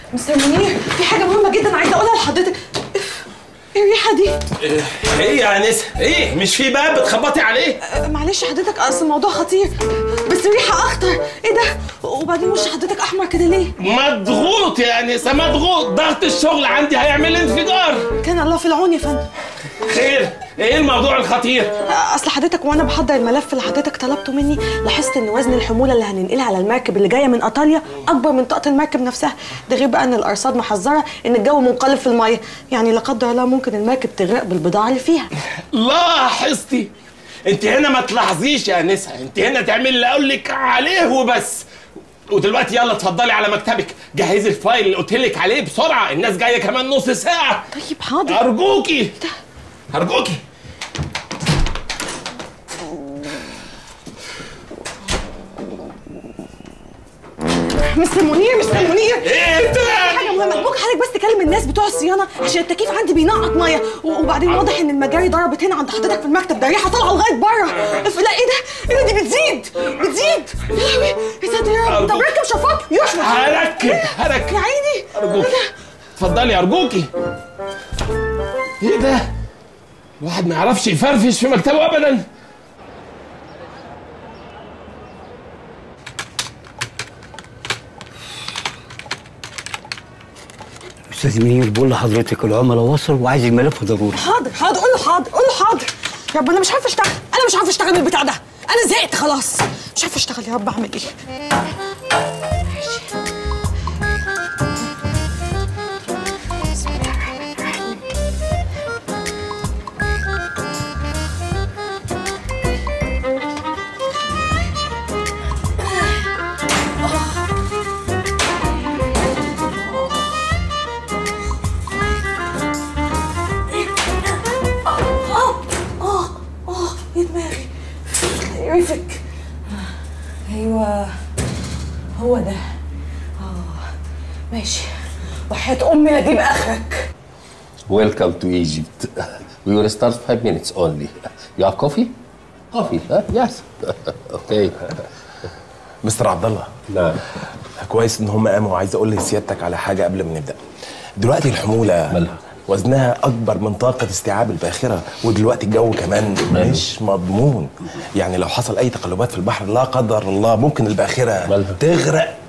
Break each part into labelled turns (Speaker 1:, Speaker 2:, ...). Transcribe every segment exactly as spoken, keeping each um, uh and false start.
Speaker 1: مستر منير، في حاجة مهمة جدا عايزة أقولها لحضرتك. إيه الريحة دي؟
Speaker 2: إيه, إيه يا أنسة؟ إيه؟ مش في باب بتخبطي عليه؟
Speaker 1: أه معلش حضرتك، أصل الموضوع خطير، بس الريحة أخطر. إيه ده؟ وبعدين وش حضرتك أحمر كده ليه؟
Speaker 2: مضغوط يا أنسة، مضغوط، ضغط الشغل عندي هيعمل انفجار.
Speaker 1: كان الله في العون يا فندم.
Speaker 2: خير؟ ايه الموضوع الخطير؟
Speaker 1: اصل حضرتك وانا بحضر الملف اللي حضرتك طلبته مني لاحظت ان وزن الحموله اللي هننقلها على المركب اللي جايه من ايطاليا اكبر من طاقه المركب نفسها، ده غير بقى ان الارصاد محذره ان الجو منقلب في الميه، يعني لا قدر الله ممكن المركب تغرق بالبضاعه اللي فيها.
Speaker 2: لاحظتي؟ انت هنا ما تلاحظيش يا انسه، انت هنا تعملي اللي اقول لك عليه وبس. ودلوقتي يلا اتفضلي على مكتبك، جهزي الفايل اللي قلت لك عليه بسرعه، الناس جايه كمان نص ساعه.
Speaker 1: طيب حاضر.
Speaker 2: ارجوكي ارجوكي.
Speaker 1: مستر منير مستر منير
Speaker 2: ايه ده؟
Speaker 1: حاجه مهمه، ممكن حضرتك بس تكلم الناس بتوع الصيانه عشان التكييف عندي بينقط ميه، وبعدين واضح ان المجاري ضربت هنا عند حضرتك في المكتب، ده ريحه طالعه لغايه بره. لا ايه ده؟ ايه ده؟ دي بتزيد بتزيد. يا لهوي يا ساتر يا رب. طب ركب شفاط يشفط.
Speaker 2: هركب هركب
Speaker 1: يا عيني.
Speaker 2: ارجوكي اتفضلي ارجوكي. ايه ده؟ الواحد ما يعرفش يفرفش في مكتبه ابدا.
Speaker 3: استاذ منير بقول لحضرتك العملاء وصلوا وعايز الملف ضروري.
Speaker 1: حاضر حاضر، قول له حاضر قول له حاضر. يا رب انا مش عارفه اشتغل، انا مش عارفه اشتغل بالبتاع ده، انا زهقت خلاص، مش عارفه اشتغل. يا رب اعمل ايه؟ ماشي. بسم الله الرحمن الرحيم. ريفك. ايوه هو ده. اه ماشي، وحياة امي لا اجيب اخرك.
Speaker 4: Welcome to Egypt. We will start five minutes only. You have coffee? Coffee, huh? Yes. Okay.
Speaker 5: مستر عبد الله.
Speaker 4: نعم.
Speaker 5: كويس ان هم قاموا، وعايز اقول لسيادتك على حاجه قبل ما نبدا. دلوقتي الحموله
Speaker 4: مالها؟
Speaker 5: وزنها اكبر من طاقه استيعاب الباخره، ودلوقتي الجو كمان مش مضمون، يعني لو حصل اي تقلبات في البحر لا قدر الله ممكن الباخره
Speaker 4: مالها؟
Speaker 5: تغرق.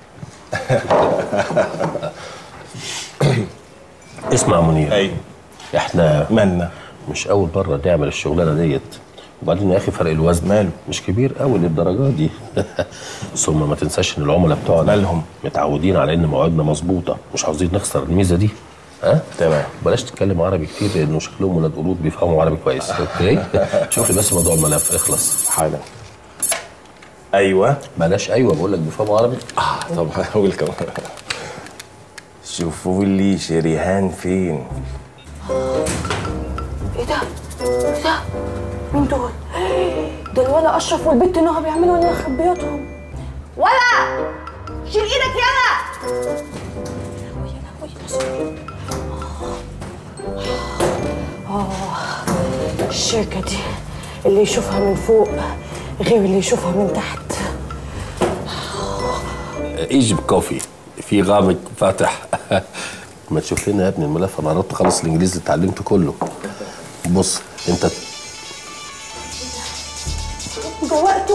Speaker 4: اسمع منير.
Speaker 5: ايوه.
Speaker 4: احنا
Speaker 5: مالنا؟
Speaker 4: مش اول مره نعمل الشغلانه ديت، وبعدين يا اخي فرق الوزن
Speaker 5: ماله؟
Speaker 4: مش كبير قوي للدرجه دي. ثم ما تنساش ان العملاء بتوعنا
Speaker 5: مالهم؟
Speaker 4: متعودين على ان مواعيدنا مظبوطه، مش عاوزين نخسر الميزه دي. ها؟
Speaker 5: تمام.
Speaker 4: بلاش تتكلم عربي كتير لانه شكلهم ولاد قرود بيفهموا عربي كويس. اوكي؟ شوف لي بس موضوع الملف اخلص.
Speaker 5: حالا. ايوه.
Speaker 4: بلاش ايوه، بقول لك بيفهموا عربي.
Speaker 5: اه طبعا هقول كمان. شوفوا لي شريهان فين.
Speaker 1: ايه ده؟ ايه ده؟ مين دول؟ ده الولا اشرف والبت نهى بيعملوا لنا مخبياتهم. ولا شيل ايدك يلا. اه الشركة دي اللي يشوفها من فوق غير اللي يشوفها من تحت.
Speaker 4: ايجيبت كوفي في غامق فاتح. ما تشوف لنا يا ابني الملف، انا قربت اخلص الانجليزي اللي اتعلمته كله. بص انت
Speaker 1: ده وقته.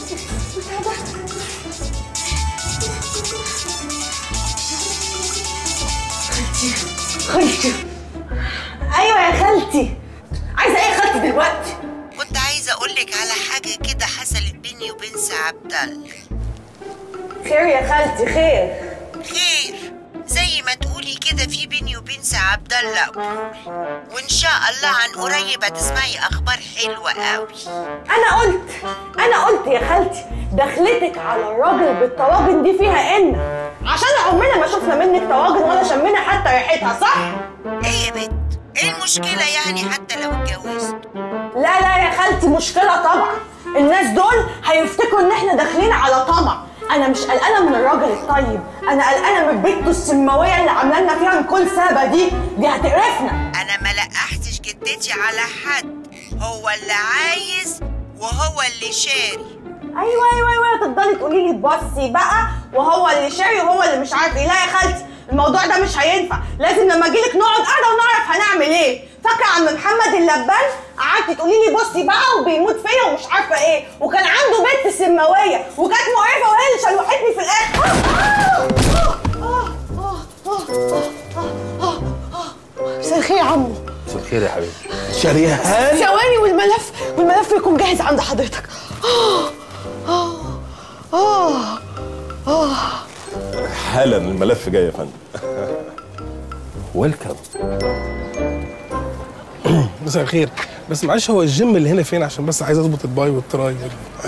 Speaker 1: خالتي خالتي ايوه يا خالتي، عايزه ايه يا خالتي دلوقتي؟
Speaker 6: كنت عايزه اقول لك على حاجه كده حصلت بيني وبين سي عبد الله.
Speaker 1: خير يا خالتي خير.
Speaker 6: خير زي ما تقولي كده، في بيني وبين سي عبد الله قبول، وان شاء الله عن قريب هتسمعي اخبار حلوه قوي.
Speaker 1: انا قلت انا قلت يا خالتي دخلتك على الراجل بالطواجن دي فيها ان عشان عمرنا ما شفنا منك طواجن ولا شمينا حتى ريحتها، صح؟
Speaker 6: ايه يا بت؟ ايه المشكله يعني حتى لو اتجوزت؟
Speaker 1: لا لا يا خالتي مشكله طبعا، الناس دول هيفتكروا ان احنا داخلين على طمع. انا مش قلقانه من الراجل الطيب، انا قلقانه من بنته السماويه اللي عامله لنا فيها كل سابه دي، دي هتقرفنا.
Speaker 6: انا ما لقحتش جدتي على حد، هو اللي عايز وهو اللي شاري.
Speaker 1: ايوه ايوه ايوه تفضلي تقولي لي بصي بقى وهو اللي شاري وهو اللي مش عارف ايه. لا يا خالتي الموضوع ده مش هينفع، لازم لما اجيلك نقعد قاعده ونعرف هنعمل ايه. فاكره عم محمد اللبان؟ قعدتي تقولي لي بصي بقى وبيموت فيا ومش عارفه ايه، وكان عنده بنت سماويه وكانت مقرفه وهي اللي شلوحتني في الاخر. مساء الخير يا عمو.
Speaker 4: مساء الخير يا حبيبي.
Speaker 5: شريهان
Speaker 1: ثواني والملف والملف يكون جاهز عند حضرتك. اه اه اه اه
Speaker 5: حالا الملف جاي يا فندم.
Speaker 4: ويلكم.
Speaker 7: مساء الخير، بس معلش هو الجيم اللي هنا فين؟ عشان بس عايز اظبط الباي والتراي.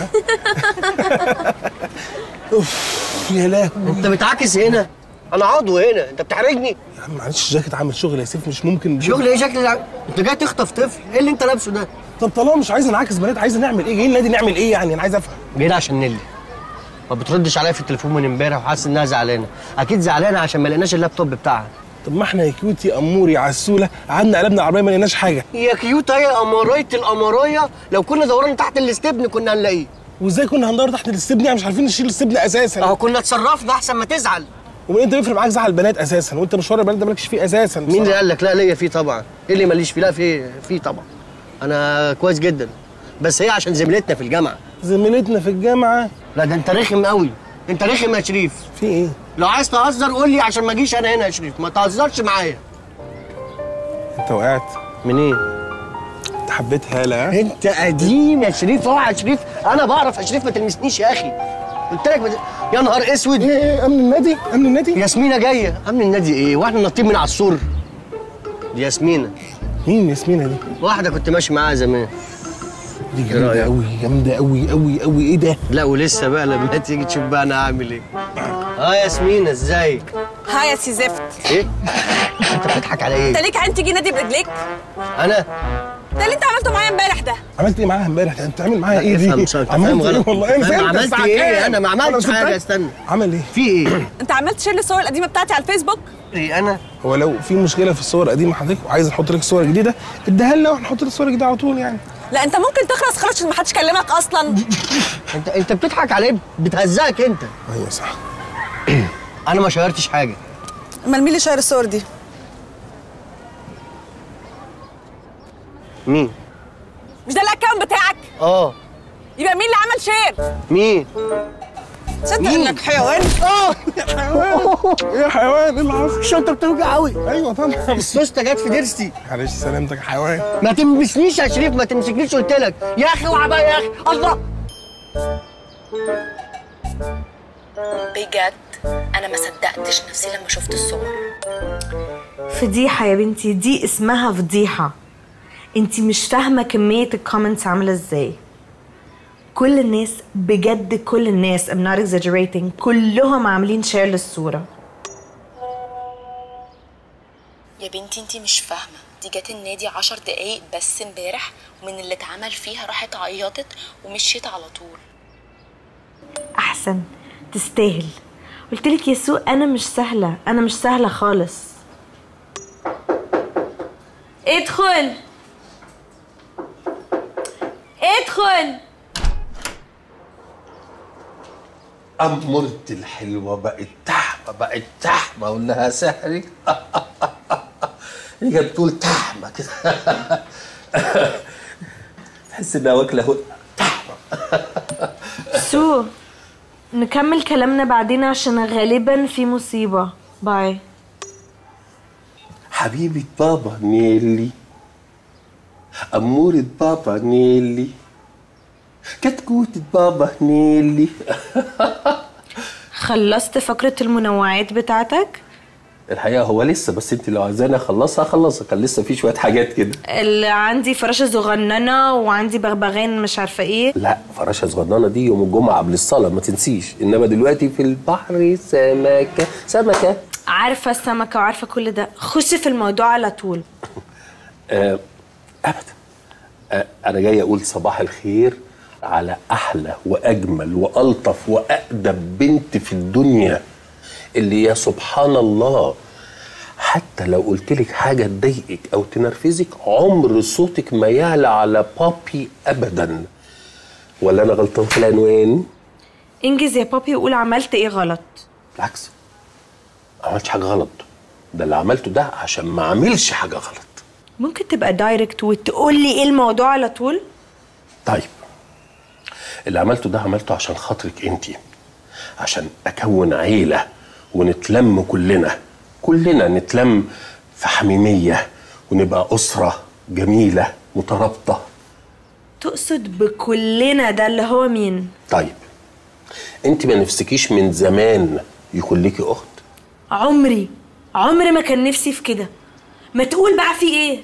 Speaker 7: اوف يا لهوي.
Speaker 8: انت بتعاكس هنا؟ انا عضو هنا، انت بتحرجني.
Speaker 7: يا عم معلش الجاكيت عامل شغل يا سيف، مش ممكن.
Speaker 8: شغل ايه شكل؟ انت جاي تخطف طفل؟ ايه اللي انت لابسه ده؟
Speaker 7: طب طالما مش عايز نعاكس بنات، عايز نعمل ايه؟ جايين نادي نعمل ايه يعني؟ انا عايز افهم.
Speaker 8: جاي عشان نيلي ما بتردش عليا في التليفون من امبارح وحاسس انها زعلانه. اكيد زعلانه عشان ما لقيناش اللابتوب بتاعها.
Speaker 7: طب ما احنا يا كيوت يا امور يا عسوله قعدنا قلبنا العربيه ما لقيناش حاجه.
Speaker 8: يا كيوت يا امرايه الامرايه، لو كنا دورنا تحت الاستبن كنا هنلاقيه.
Speaker 7: وازاي كنا هندور تحت الاستبن يعني؟ مش عارفين نشيل الاستبن اساسا.
Speaker 8: اهو كنا اتصرفنا احسن ما تزعل.
Speaker 7: ومن انت بيفرق معاك زعل البنات اساسا؟ وانت مشوار البنات ده مالكش فيه اساسا.
Speaker 8: مين اللي قال لك؟ لا ليا فيه طبعا. ايه اللي ماليش فيه؟ لا فيه فيه طبعا. انا كويس جدا، بس هي عشان زميلتنا في الجامعه.
Speaker 7: زميلتنا في الجامعه؟
Speaker 8: لا ده انت رخم قوي، انت رخم يا شريف.
Speaker 7: في ايه؟
Speaker 8: لو عايز تهزر قول لي عشان ما اجيش انا هنا يا شريف، ما تهزرش معايا.
Speaker 7: انت وقعت
Speaker 8: من ايه؟
Speaker 7: انت حبيت هاله ها؟
Speaker 8: انت قديم يا شريف. اوعى يا شريف، انا بعرف يا شريف، ما تلمسنيش يا اخي. قلت لك بد... يا نهار اسود.
Speaker 7: ايه ايه امن النادي؟ امن النادي؟
Speaker 8: ياسمينه جايه. امن النادي ايه؟ واحنا نطين من على السور؟ دي ياسمينه.
Speaker 7: مين ياسمينه دي؟
Speaker 8: واحده كنت ماشي معاها زمان.
Speaker 7: دي جامده قوي جامده قوي قوي قوي. ايه ده؟
Speaker 8: لا ولسه بقى لما تيجي تشوف بقى انا هعمل ايه. اه ياسمينه ازيك؟
Speaker 9: هاي يا سي زفت.
Speaker 8: ايه؟ انت بتضحك على ايه؟
Speaker 9: انت ليك عين تيجي نادي برجليك؟
Speaker 8: انا؟
Speaker 9: ده اللي انت عملته معايا امبارح ده.
Speaker 7: عملت ايه معاها امبارح؟ انت عامل معاها ايه دي؟
Speaker 8: عملت ايه
Speaker 7: والله انا
Speaker 8: فاهم عملت ايه؟ انا ما عملتش حاجه. استنى.
Speaker 7: عمل ايه؟
Speaker 8: في ايه؟
Speaker 9: انت عملت شير للصور القديمه بتاعتي على الفيسبوك؟
Speaker 8: ايه انا؟
Speaker 7: هو لو في مشكله في الصور القديمه حضرتك وعايز نحط لك صور جديده اديها لنا وهنحط لك صور جديده على طول يعني.
Speaker 9: لا انت ممكن تخلص خالص عشان ما حدش كلمك اصلا.
Speaker 8: انت انت بتضحك على ايه؟ بتهزقك انت.
Speaker 7: ايوه صح.
Speaker 8: انا ما شيرتش حاجه.
Speaker 9: امال مين اللي شاير الصور دي؟
Speaker 8: مين؟
Speaker 9: مش ده الاكونت بتاعك؟
Speaker 8: اه.
Speaker 9: يبقى مين اللي عمل شير؟
Speaker 8: مين؟
Speaker 9: صدق انك حيوان.
Speaker 7: اه يا حيوان يا حيوان. ايه اللي حصل؟
Speaker 8: الشنطه بتوجع قوي.
Speaker 7: ايوه طبعا.
Speaker 8: السوسته جت في ضرسي.
Speaker 7: معلش سلامتك يا حيوان.
Speaker 8: ما تلمسنيش يا شريف، ما تمسكنيش قلت لك. يا اخي اوعى بقى يا اخي. الله.
Speaker 10: بجد انا ما صدقتش نفسي لما شفت الصور.
Speaker 1: فضيحه يا بنتي، دي اسمها فضيحه. انتي مش فاهمه كميه الكومنتس عامله ازاي. كل الناس بجد كل الناس I'm not exaggerating كلهم عاملين شير للصوره.
Speaker 10: يا بنتي انتي مش فاهمه، دي جت النادي عشر دقايق بس امبارح، ومن اللي اتعمل فيها راحت عيطت ومشيت على طول.
Speaker 1: احسن تستاهل. قلتلك يا سو انا مش سهله، انا مش سهله خالص. ادخل ادخل.
Speaker 4: أمورتي الحلوة بقت تحمة بقت تحمة أقول لها سحري. هي بتقول تحمة كده. تحس إنها واكلة هو تحمة.
Speaker 1: سو نكمل كلامنا بعدين عشان غالبا في مصيبة. باي.
Speaker 4: حبيبة بابا نيلي، أمورة بابا نيلي، كتكوتة بابا نيلي.
Speaker 1: خلصت فقرة المنوعات بتاعتك؟
Speaker 4: الحقيقة هو لسه، بس انت لو عايزاني اخلصها اخلصها، كان لسه في شوية حاجات كده.
Speaker 1: اللي عندي فراشة صغننة وعندي بغبغان مش عارفة ايه.
Speaker 4: لا فراشة صغننة دي يوم الجمعة قبل الصلاة ما تنسيش، انما دلوقتي في البحر سمكة سمكة.
Speaker 1: عارفة السمكة وعارفة كل ده، خشي في الموضوع على طول.
Speaker 4: آه ابدا. آه انا جاي اقول صباح الخير على احلى واجمل والطف واقدم بنت في الدنيا، اللي يا سبحان الله حتى لو قلت لك حاجه تضايقك او تنرفزك عمر صوتك ما يعلى على بابي ابدا. ولا انا غلطان في العنوان؟
Speaker 1: انجز يا بابي وقول عملت ايه غلط.
Speaker 4: بالعكس ما عملتش حاجه غلط، ده اللي عملته ده عشان ما اعملش حاجه غلط.
Speaker 1: ممكن تبقى دايركت وتقول لي ايه الموضوع على طول؟
Speaker 4: طيب اللي عملته ده عملته عشان خاطرك انتي، عشان اكون عيله ونتلم كلنا كلنا نتلم في حميميه ونبقى اسره جميله مترابطه.
Speaker 1: تقصد بكلنا ده اللي هو مين؟
Speaker 4: طيب انت ما نفسكيش من زمان يكون ليكي اخت؟
Speaker 1: عمري عمري ما كان نفسي في كده. ما تقول بقى في ايه؟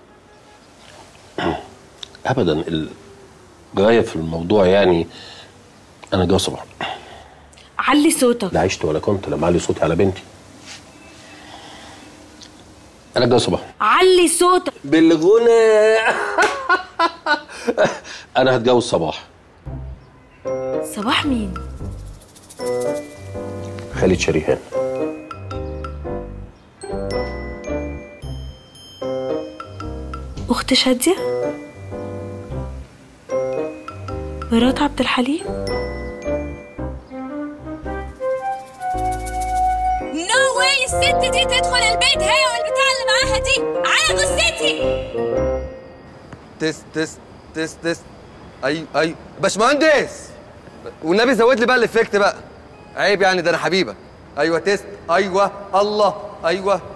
Speaker 4: ابدا، الغايه في الموضوع يعني انا جوه صباح.
Speaker 1: علي صوتك.
Speaker 4: لا عشت ولا كنت لما علي صوتي على بنتي. انا جوه صباح.
Speaker 1: علي صوتك
Speaker 4: بالغنى. انا هتجوز صباح.
Speaker 1: صباح مين؟
Speaker 4: خالد شريهان.
Speaker 1: اخت شاديه؟ مرات عبد الحليم؟
Speaker 11: نو واي الست دي تدخل البيت هي والبتاع اللي معاها دي على جثتي.
Speaker 12: تست تست تست تست ايوه ايوه باشمهندس، والنبي زود لي بقى الافكت بقى، عيب يعني، ده انا حبيبك. ايوه تست، ايوه الله، ايوه